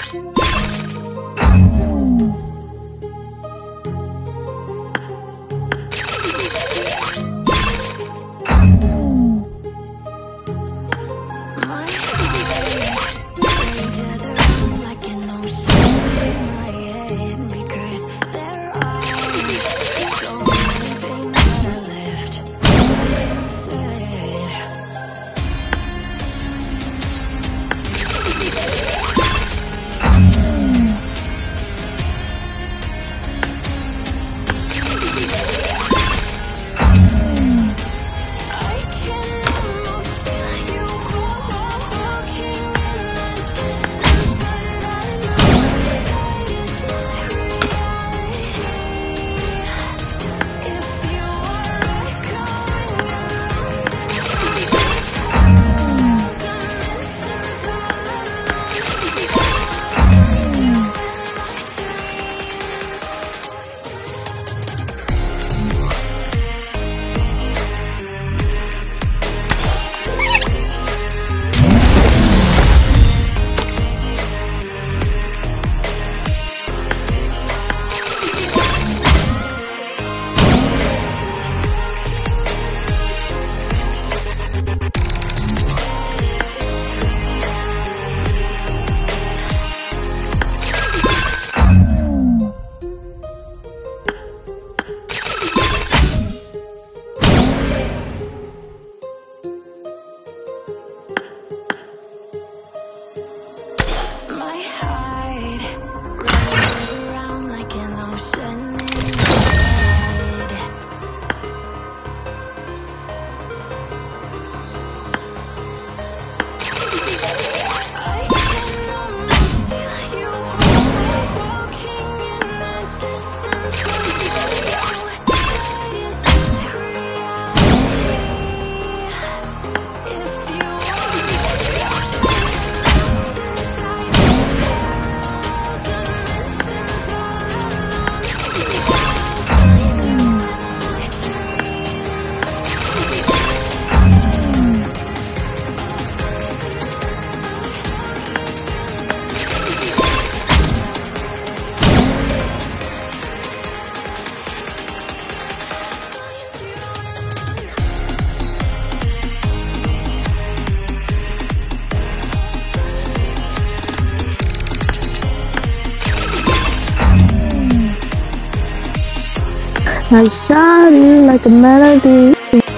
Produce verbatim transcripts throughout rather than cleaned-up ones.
I shot you like a melody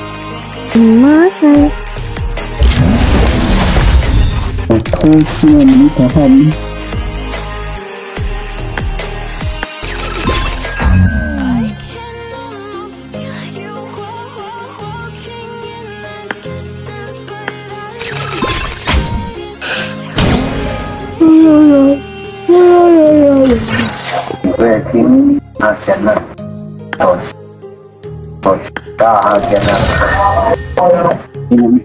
in my head. 我偷吃了你的汗。 我也听那前的。 我我大天呐！嗯。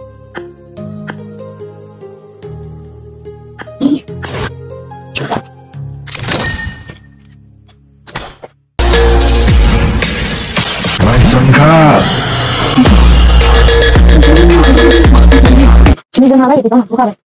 来上课。你跟他那个地方很不快的。